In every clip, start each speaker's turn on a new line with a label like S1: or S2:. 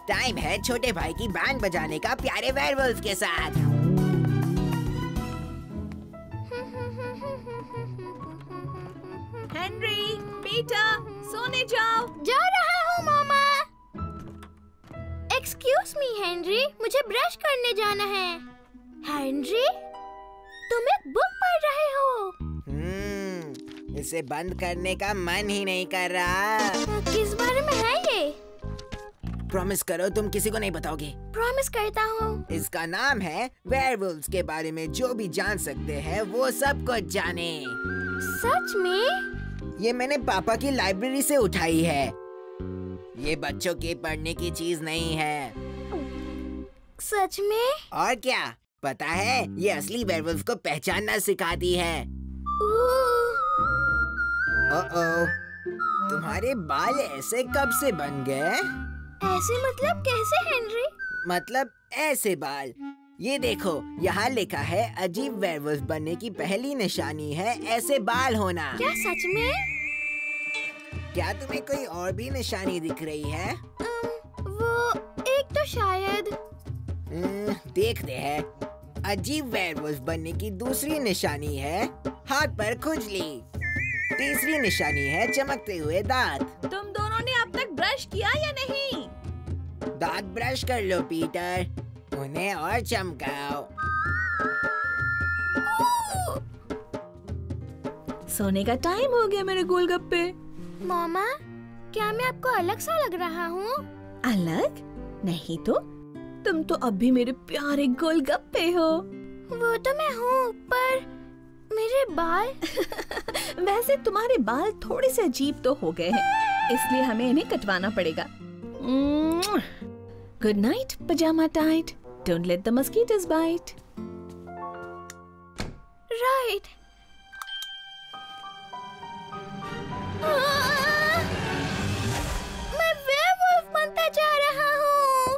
S1: Time है छोटे भाई की बैंड बजाने का प्यारे वेयरवुल्फ के साथ।
S2: हेनरी, पीटर, सोने जाओ।
S3: जा रहा हूँ मामा। एक्सक्यूज मी हेनरी, मुझे ब्रश करने जाना है। हेनरी, तुम एक बुक पढ़ रहे हो।
S1: इसे बंद करने का मन ही नहीं कर रहा।
S3: किस बारे में है ये?
S1: प्रॉमिस करो तुम किसी को नहीं बताओगे।
S3: प्रॉमिस करता हूँ।
S1: इसका नाम है वेयरवुल्व्स के बारे में जो भी जान सकते हैं वो सब कुछ जाने।
S3: सच में?
S1: ये मैंने पापा की लाइब्रेरी से उठाई है। ये बच्चों के पढ़ने की चीज नहीं है।
S3: सच में?
S1: और क्या पता है, ये असली वेयरवुल्फ को पहचानना सिखाती है। ओह, तुम्हारे बाल ऐसे कब से बन गए?
S3: ऐसे मतलब कैसे हेनरी?
S1: मतलब ऐसे बाल। ये देखो, यहाँ लिखा है अजीब वेयरवुल्फ बनने की पहली निशानी है ऐसे बाल होना।
S3: क्या सच में?
S1: क्या तुम्हें कोई और भी निशानी दिख रही है?
S3: वो एक तो शायद।
S1: देखते हैं। अजीब वेयरवुल्फ बनने की दूसरी निशानी है हाथ पर खुजली। तीसरी निशानी है चमकते हुए दांत।
S2: तुम दोनों ने अब तक ब्रश किया या नहीं?
S1: दांत ब्रश कर लो पीटर, उन्हें और चमकाओ।
S2: सोने का टाइम हो गया मेरे गोलगप्पे।
S3: मामा, क्या मैं आपको अलग सा लग रहा हूँ?
S2: अलग? नहीं तो, तुम तो अब भी मेरे प्यारे गोलगप्पे हो।
S3: वो तो मैं हूँ, पर मेरे बाल
S2: वैसे तुम्हारे बाल थोड़े से अजीब तो हो गए हैं, इसलिए हमें इन्हें कटवाना पड़ेगा। Good night pyjama tight, don't let the mosquitoes bite.
S3: Right. मैं वेयरवुल्फ बनता जा रहा हूँ।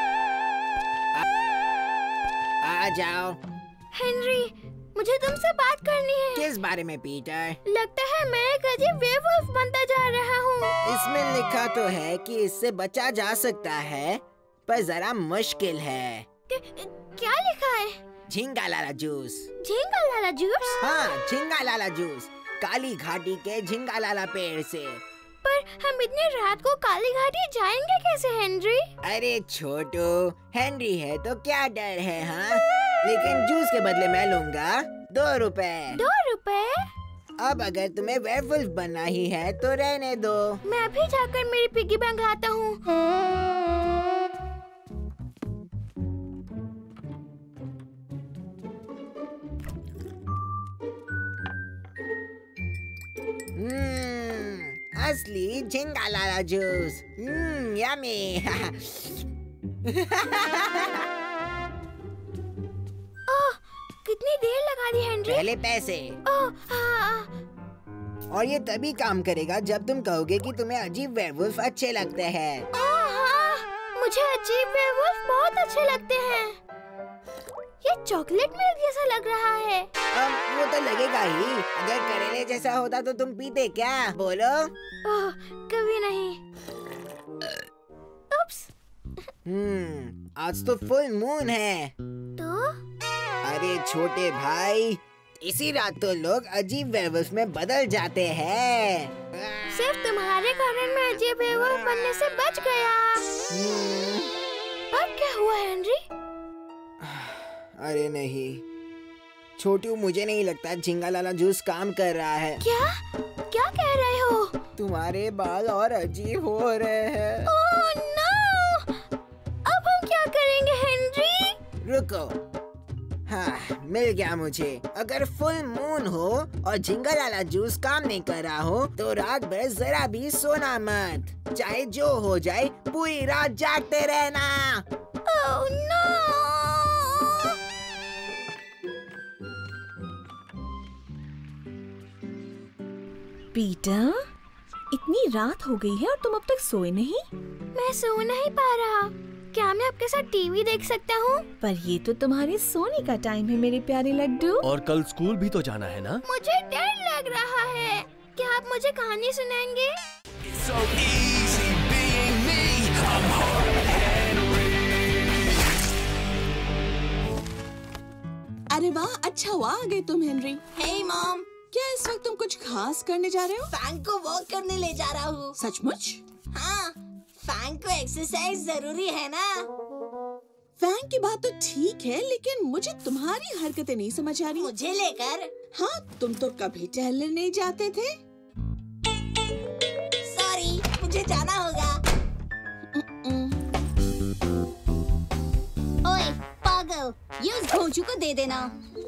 S1: आ जाओ।
S3: हेनरी, मुझे तुमसे बात करनी है।
S1: किस बारे में पीटर?
S3: लगता है मैं एक अजीब वेयरवुल्फ बनता जा रहा हूँ।
S1: इसमें लिखा तो है कि इससे बचा जा सकता है, पर जरा मुश्किल है।
S3: क्या लिखा है?
S1: झींगा लाला जूस।
S3: झींगा लाला जूस?
S1: हाँ, झींगा लाला जूस, काली घाटी के झींगा लाला पेड़ से।
S3: पर हम इतनी रात को काली घाटी जाएंगे कैसे हेनरी?
S1: अरे छोटू, हेनरी है तो क्या डर है? हाँ, लेकिन जूस के बदले मैं लूंगा 2 रुपए।
S3: 2 रुपए?
S1: अब अगर तुम्हें वेयरवुल्फ बनना ही है तो रहने दो।
S3: मैं अभी जाकर मेरी पिग्गी बैंक लाता हूँ।
S1: असली झींगा लाला जूस। यम्मी।
S3: ओह, कितनी देर लगा दी हेनरी?
S1: पहले पैसे।
S3: ओह, हाँ।
S1: और ये तभी काम करेगा जब तुम कहोगे कि तुम्हें अजीब वेयरवुल्फ अच्छे लगते हैं।
S3: ओह हाँ, मुझे अजीब वेयरवुल्फ बहुत अच्छे लगते हैं। ये चॉकलेट मिल्क जैसा लग रहा है।
S1: अब वो तो लगेगा ही। अगर करेले जैसा होता तो तुम पीते क्या? बोलो।
S3: ओह, कभी नहीं। उप्स।
S1: आज तो फुल मून है।
S3: तो?
S1: अरे छोटे भाई, इसी रात तो लोग अजीब वेयरवुल्फ में बदल जाते हैं।
S3: सिर्फ तुम्हारे कारण मैं अजीब वेयरवुल्फ बनने से बच गया। अब क्या हुआ हेनरी?
S1: अरे नहीं छोटू, मुझे नहीं लगता झींगा लाला जूस काम कर रहा है।
S3: क्या? क्या कह रहे हो?
S1: तुम्हारे बाल और अजीब हो रहे हैं।
S3: Oh no! अब हम क्या करेंगे हेनरी?
S1: रुको, हाँ मिल गया मुझे। अगर फुल मून हो और झींगा लाला जूस काम नहीं कर रहा हो तो रात भर जरा भी सोना मत। चाहे जो हो जाए पूरी रात जागते रहना।
S3: Oh no!
S2: पीटर, इतनी रात हो गई है और तुम अब तक सोए नहीं?
S3: मैं सो नहीं पा रहा। क्या मैं आपके साथ टीवी देख सकता हूँ?
S2: पर ये तो तुम्हारे सोने का टाइम है मेरे प्यारे लड्डू।
S4: और कल स्कूल भी तो जाना है ना?
S3: मुझे डर लग रहा है। क्या आप मुझे कहानी सुनाएंगे?
S5: So easy being me, I'm hard. अच्छा हुआ आ गए तुम हेनरी।
S3: हे मॉम,
S5: क्या इस वक्त तुम कुछ खास करने जा रहे हो?
S3: फैंग को वॉक करने ले जा रहा हूँ।
S5: सचमुच?
S3: हाँ, फैंग को एक्सरसाइज जरूरी है ना।
S5: फैंग की बात तो ठीक है, लेकिन मुझे तुम्हारी हरकतें नहीं समझ आ रही।
S3: मुझे लेकर?
S5: हाँ, तुम तो कभी टहलने नहीं जाते थे।
S3: सॉरी, मुझे जाना होगा।
S6: ओए पागल, ये उस भोजू को दे देना।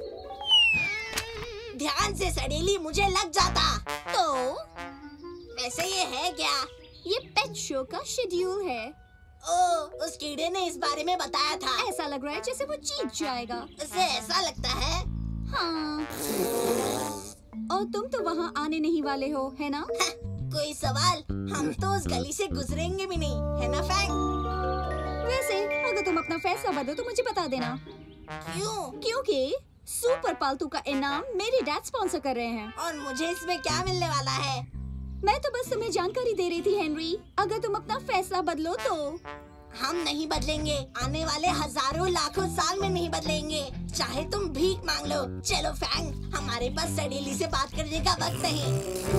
S3: ध्यान से सड़ेली, मुझे लग जाता।
S6: तो
S3: वैसे ये है क्या?
S6: ये पेट शो का शेड्यूल है।
S3: ओह, उस कीड़े ने इस बारे में बताया था।
S6: ऐसा लग रहा है जैसे वो जीत जाएगा।
S3: उसे ऐसा लगता है?
S6: हाँ। और तुम तो वहाँ आने नहीं वाले हो, है ना?
S3: कोई सवाल? हम तो उस गली से गुजरेंगे भी नहीं, है ना फैंग?
S6: वैसे अगर तुम अपना फैसला बदलो तो मुझे बता देना।
S3: क्यों?
S6: क्योंकि सुपर पालतू का इनाम मेरे डैड स्पॉन्सर कर रहे हैं।
S3: और मुझे इसमें क्या मिलने वाला है?
S6: मैं तो बस तुम्हें जानकारी दे रही थी हेनरी। अगर तुम अपना फैसला बदलो तो।
S3: हम नहीं बदलेंगे। आने वाले हजारों लाखों साल में नहीं बदलेंगे। चाहे तुम भीख मांग लो। चलो फैंग, हमारे पास सड़ेली से बात करने का वक्त नहीं।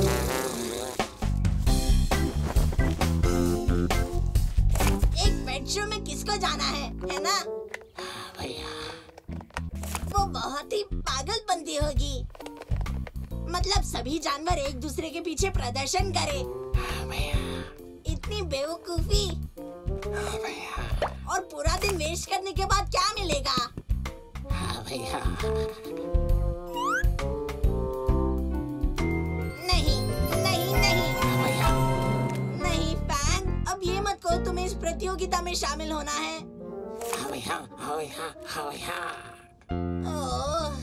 S3: एक पेट शो में किसको जाना है ना? भैया, वो बहुत ही पागलपंती होगी। मतलब सभी जानवर एक दूसरे के पीछे प्रदर्शन करे। इतनी बेवकूफी। और पूरा दिन वेस्ट करने के बाद क्या मिलेगा? नहीं नहीं नहीं नहीं फैंग, अब ये मत कहो तुम्हें इस प्रतियोगिता में शामिल होना है। ओह,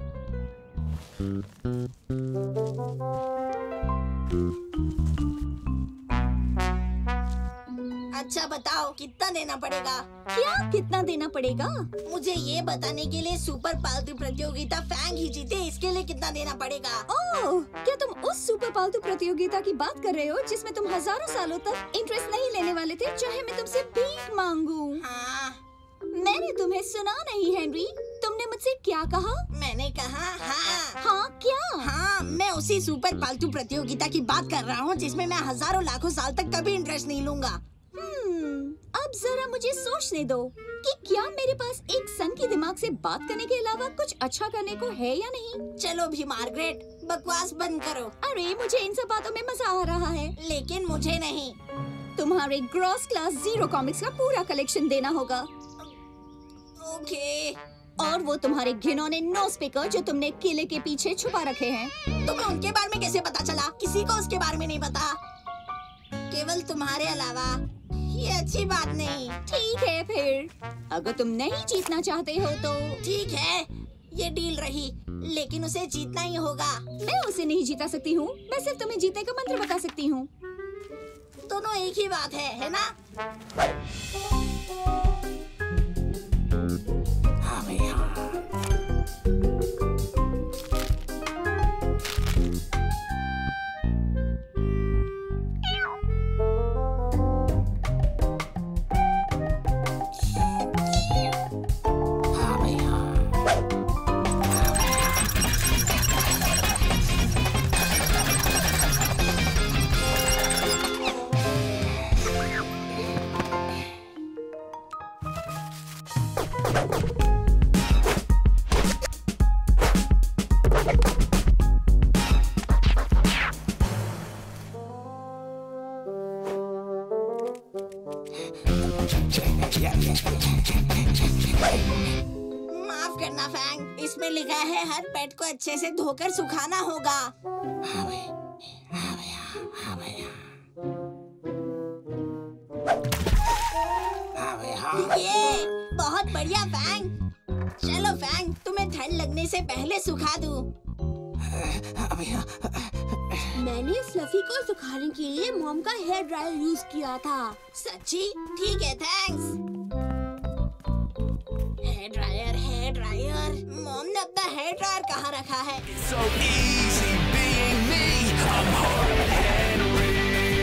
S3: अच्छा बताओ, कितना देना पड़ेगा?
S6: क्या कितना देना पड़ेगा?
S3: मुझे ये बताने के लिए सुपर पालतू प्रतियोगिता फैंग ही जीते, इसके लिए कितना देना पड़ेगा?
S6: ओह, क्या तुम उस सुपर पालतू प्रतियोगिता की बात कर रहे हो जिसमें तुम हजारों सालों तक इंटरेस्ट नहीं लेने वाले थे, चाहे मैं तुमसे भीख मांगू?
S3: हाँ।
S6: मैंने तुम्हें सुना नहीं हेनरी। तुमने मुझसे क्या कहा?
S3: मैंने कहा हाँ।
S6: हाँ क्या?
S3: हाँ, मैं उसी सुपर पालतू प्रतियोगिता की बात कर रहा हूँ जिसमें मैं हजारों लाखों साल तक कभी इंटरेस्ट नहीं लूंगा।
S6: अब जरा मुझे सोचने दो कि क्या मेरे पास एक सन की दिमाग से बात करने के अलावा कुछ अच्छा करने को है या नहीं।
S3: चलो भी मार्गरेट, बकवास बंद करो।
S6: अरे मुझे इन सब बातों में मजा आ रहा है।
S3: लेकिन मुझे नहीं।
S6: तुम्हारे ग्रॉस क्लास 0 कॉमिक्स का पूरा कलेक्शन देना होगा।
S3: ओके।
S6: और वो तुम्हारे घिनौने नोज पिकर जो तुमने किले के पीछे छुपा रखे हैं।
S3: तुम्हें उनके बारे में कैसे पता चला? किसी को उसके बारे में नहीं पता, केवल तुम्हारे अलावा। ये अच्छी बात नहीं।
S6: ठीक है फिर, अगर तुम नहीं जीतना चाहते हो तो।
S3: ठीक है, ये डील रही, लेकिन उसे जीतना ही होगा।
S6: मैं उसे नहीं जीता सकती हूँ, मैं सिर्फ तुम्हें जीतने का मंत्र बता सकती हूँ।
S3: दोनों एक ही बात है ना? हाँ भैया। माफ करना फैंग, इसमें लिखा है हर पेट को अच्छे से धोकर सुखाना होगा। हाँ भैया, हाँ भैया, हाँ भैया, हाँ भैया। ये बहुत बढ़िया फैंग। चलो फैंग, तुम्हें ठंड लगने से पहले सुखा दूं। हाँ भैया।
S6: मैंने फ्लफी को सुखाने के लिए मॉम का हेयर ड्रायर यूज किया था।
S3: सच्ची? ठीक है, thanks. Hair dryer, hair dryer. Mom ने अपना हेयर ड्रायर कहाँ रखा है?
S7: So easy being me. I'm hard Henry.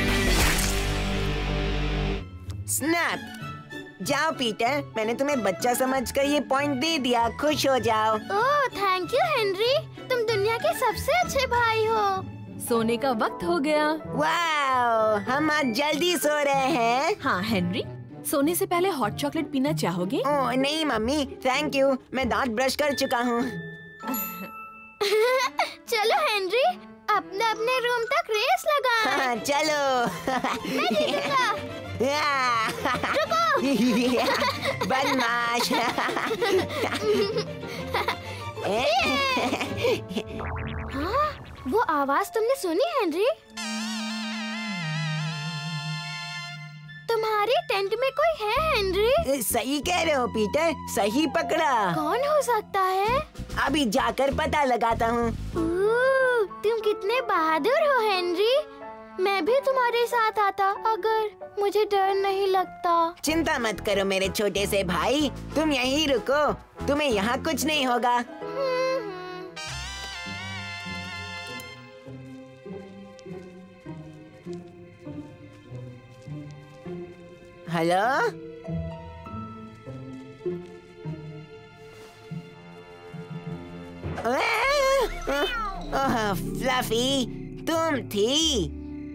S1: Snap! जाओ पीटर, मैंने तुम्हें बच्चा समझकर ये पॉइंट दे दिया, खुश हो जाओ।
S3: ओह
S6: थैंक यू हेनरी, तुम दुनिया के सबसे अच्छे भाई हो।
S2: सोने का वक्त हो गया।
S1: वाओ, हम आज जल्दी सो रहे हैं।
S2: हाँ हेनरी, सोने से पहले हॉट चॉकलेट पीना चाहोगे?
S1: ओह नहीं मम्मी, थैंक यू, मैं दांत ब्रश कर चुका हूँ।
S6: चलो हेनरी, अपने अपने रूम तक रेस लगाएं।
S1: हाँ, चलो।
S6: मैं जीतूंगा।
S1: बदमाश।
S6: हाँ, वो आवाज तुमने सुनी हेनरी? तुम्हारे टेंट में कोई है हेनरी?
S1: सही कह रहे हो पीटर, सही पकड़ा।
S6: कौन हो सकता है?
S1: अभी जाकर पता लगाता हूँ।
S6: तुम कितने बहादुर हो हेनरी। मैं भी तुम्हारे साथ आता अगर मुझे डर नहीं लगता।
S1: चिंता मत करो मेरे छोटे से भाई, तुम यहीं रुको, तुम्हें यहाँ कुछ नहीं होगा। हेलो? ओह फ्लफी, तुम थी?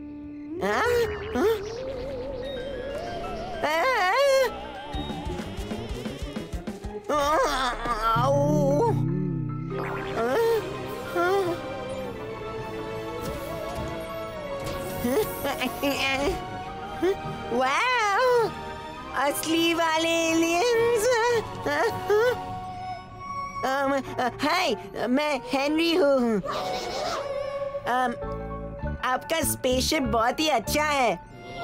S1: वाओ, असली वाले एलियंस। हाय, मैं हेनरी हूँ। आपका स्पेसशिप बहुत ही अच्छा है।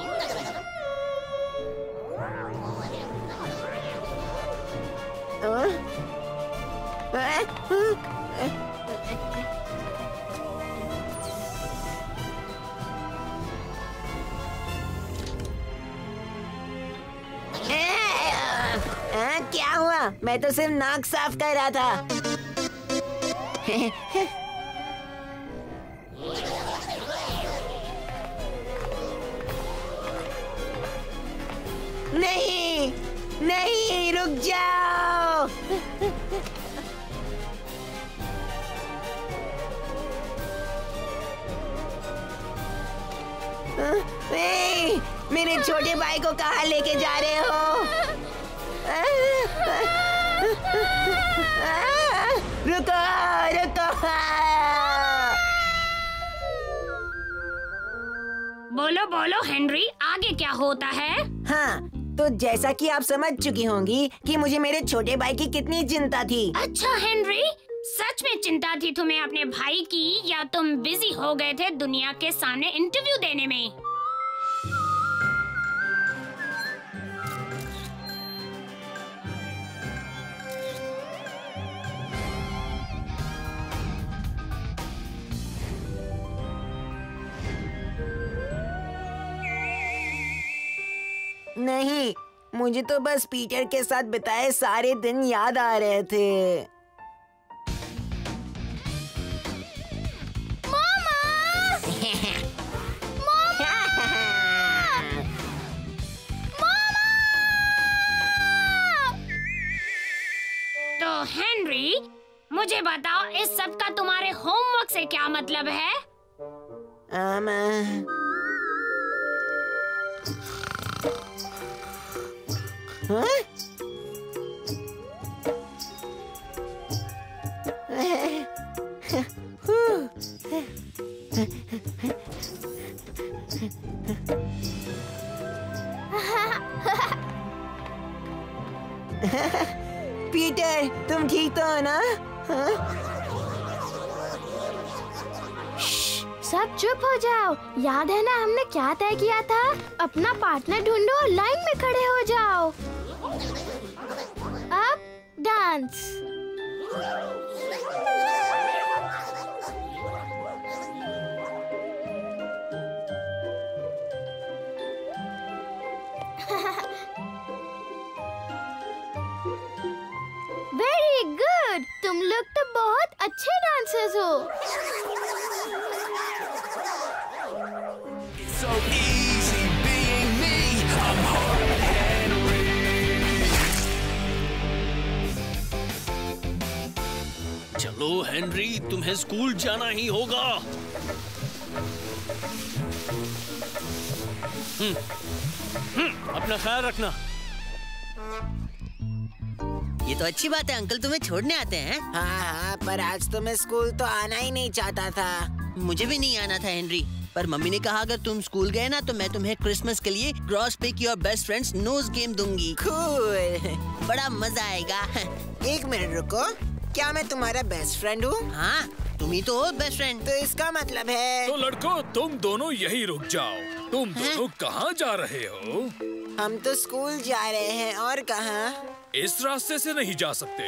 S1: क्या हुआ? मैं तो सिर्फ नाक साफ कर रहा था। नहीं, नहीं, रुक जाओ। मेरे छोटे भाई को कहाँ लेके जा रहे हो? रुको, रुको।
S8: बोलो बोलो हेनरी, आगे क्या होता है?
S1: हाँ, तो जैसा कि आप समझ चुकी होंगी कि मुझे मेरे छोटे भाई की कितनी चिंता थी।
S8: अच्छा हेनरी, सच में चिंता थी तुम्हें अपने भाई की, या तुम बिजी हो गए थे दुनिया के सामने इंटरव्यू देने में?
S1: नहीं, मुझे तो बस पीटर के साथ बिताए सारे दिन याद आ रहे थे।
S8: तो हेनरी, मुझे बताओ इस सब का तुम्हारे होमवर्क से क्या मतलब है?
S1: पीटर, तुम ठीक तो हो ना?
S6: सब चुप हो जाओ। याद है ना हमने क्या तय किया था? अपना पार्टनर ढूंढो और लाइन में खड़े हो जाओ। अब डांस। वेरी गुड, तुम लोग तो बहुत अच्छे डांसर्स हो।
S7: So easy being me. I'm hard Henry.
S4: चलो चलो हेनरी, तुम्हें स्कूल जाना ही होगा। अपना ख्याल रखना।
S9: ये तो अच्छी बात है, अंकल तुम्हें छोड़ने आते हैं।
S1: हाँ, पर आज तो मैं स्कूल तो आना ही नहीं चाहता था।
S9: मुझे भी नहीं आना था हेनरी, पर मम्मी ने कहा अगर तुम स्कूल गए ना तो मैं तुम्हें क्रिसमस के लिए cross pick your best friend's nose game दूंगी।
S1: कूल।
S9: बड़ा मजा आएगा।
S1: एक मिनट रुको, क्या मैं तुम्हारा बेस्ट फ्रेंड हूँ?
S9: हाँ, तुम ही तो हो बेस्ट फ्रेंड।
S1: तो इसका मतलब है
S10: तो लड़कों, तुम दोनों यही रुक जाओ। तुम दोनों कहाँ जा रहे हो?
S1: हम तो स्कूल जा रहे हैं, और कहाँ?
S10: इस रास्ते से नहीं जा सकते।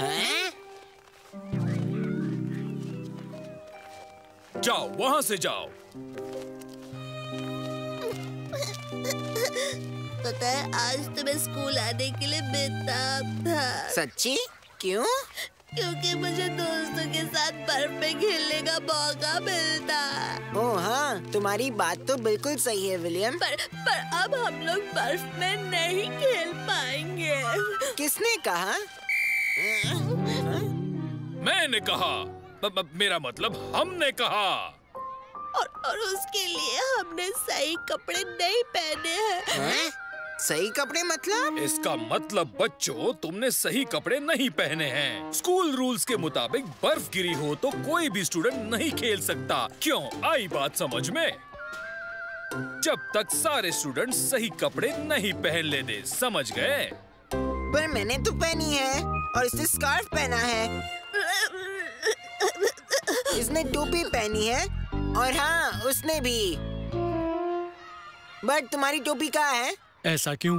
S10: जाओ, वहाँ से जाओ।
S6: पता है, आज तो मैं स्कूल आने के लिए बेताब था।
S1: सच्ची? क्यों?
S6: क्योंकि मुझे दोस्तों के साथ बर्फ में खेलने का मौका मिलता।
S1: ओह हाँ, तुम्हारी बात तो बिल्कुल सही है विलियम।
S6: पर अब हम लोग बर्फ में नहीं खेल पाएंगे।
S1: किसने कहा?
S10: मैंने कहा, मेरा मतलब हमने कहा।
S6: और उसके लिए हमने सही कपड़े नहीं पहने हैं।
S1: सही कपड़े मतलब?
S10: इसका मतलब बच्चों, तुमने सही कपड़े नहीं पहने हैं। स्कूल रूल्स के मुताबिक बर्फ गिरी हो तो कोई भी स्टूडेंट नहीं खेल सकता। क्यों, आई बात समझ में? जब तक सारे स्टूडेंट सही कपड़े नहीं पहन लेते, समझ गए?
S1: पर मैंने तो पहनी है, और इसने स्कार्फ पहना है। इसने टोपी पहनी है, और हाँ, उसने भी। बट तुम्हारी टोपी कहाँ है?
S4: ऐसा क्यों?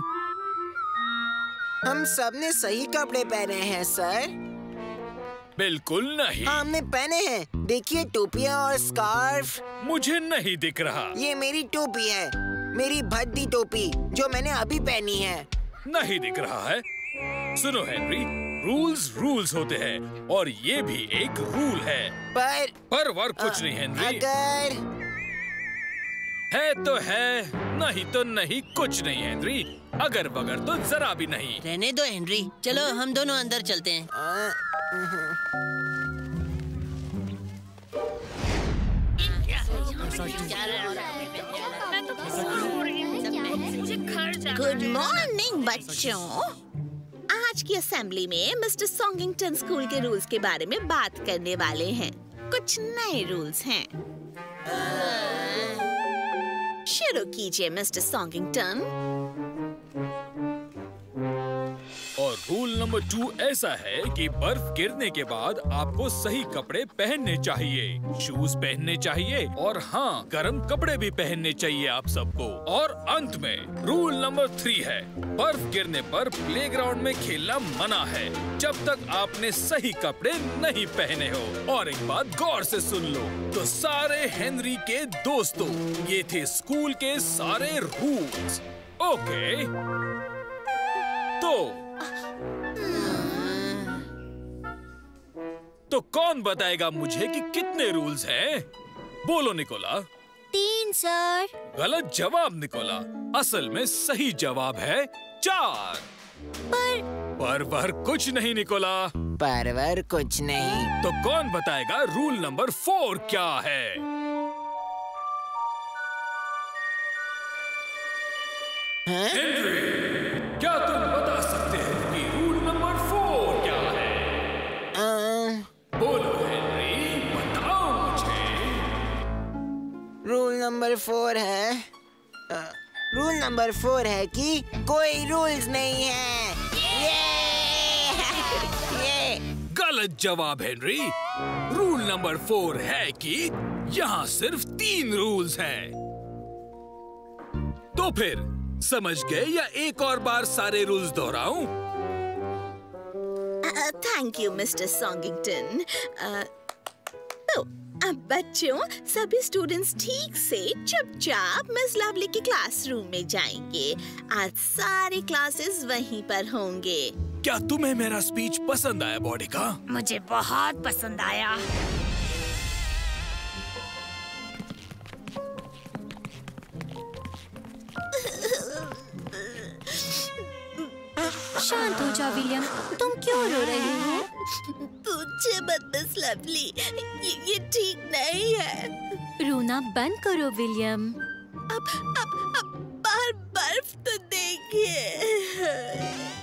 S1: हम सब ने सही कपड़े पहने हैं सर।
S10: बिल्कुल नहीं।
S1: हाँ, हमने पहने हैं। देखिए, टोपियाँ और स्कार्फ।
S10: मुझे नहीं दिख रहा।
S1: ये मेरी टोपी है, मेरी भद्दी टोपी, जो मैंने अभी पहनी है।
S10: नहीं दिख रहा है। सुनो हेनरी, रूल्स होते हैं, और ये भी एक रूल है। पर वर कुछ नहीं हेनरी।
S1: अगर
S10: है तो है, नहीं तो नहीं, कुछ नहीं हेनरी। अगर बगर तो जरा भी नहीं।
S9: रहने दो हेनरी, चलो हम दोनों अंदर चलते हैं।
S6: गुड मॉर्निंग बच्चों। आज की असेंबली में मिस्टर सॉन्गिंगटन स्कूल के रूल्स के बारे में बात करने वाले हैं। कुछ नए रूल्स हैं। शुरू कीजिए मिस्टर सॉन्गिंगटन।
S10: और रूल नंबर 2 ऐसा है कि बर्फ गिरने के बाद आपको सही कपड़े पहनने चाहिए, शूज पहनने चाहिए, और हाँ, गर्म कपड़े भी पहनने चाहिए आप सबको। और अंत में रूल नंबर 3 है, बर्फ गिरने पर प्लेग्राउंड में खेलना मना है जब तक आपने सही कपड़े नहीं पहने हो। और एक बात गौर से सुन लो तो सारे हेनरी के दोस्तों, ये थे स्कूल के सारे रूल्स। ओके, तो कौन बताएगा मुझे कि कितने रूल्स हैं? बोलो निकोला।
S6: 3 सर।
S10: गलत जवाब निकोला। असल में सही जवाब है 4। पर कुछ नहीं निकोला।
S1: परवर कुछ नहीं।
S10: तो कौन बताएगा रूल नंबर 4 क्या है? हेनरी, क्या तुम बता सकते हो कि रूल नंबर 4 क्या है? बोलो हेनरी, बताओ मुझे।
S1: रूल नंबर 4 है, रूल नंबर 4 है कि कोई रूल्स नहीं है। ये
S10: गलत जवाब हेनरी। रूल नंबर 4 है कि यहाँ सिर्फ 3 रूल्स हैं। तो फिर समझ गए या एक और बार सारे रूल्स दोहराऊं?
S6: Thank you mister Songington. तो अब बच्चों, सभी स्टूडेंट्स ठीक से चुपचाप मिस लवली के क्लासरूम में जाएंगे। आज सारे क्लासेस वहीं पर होंगे।
S10: क्या तुम्हें मेरा स्पीच पसंद आया बॉडिका?
S8: मुझे बहुत पसंद आया।
S6: शांत हो
S11: जाओ विलियम, तुम क्यों रो रही हो?
S6: पूछे मत मिस लवली, ये ठीक नहीं है।
S11: रोना बंद करो विलियम।
S6: अब बाहर बर्फ तो देखिए।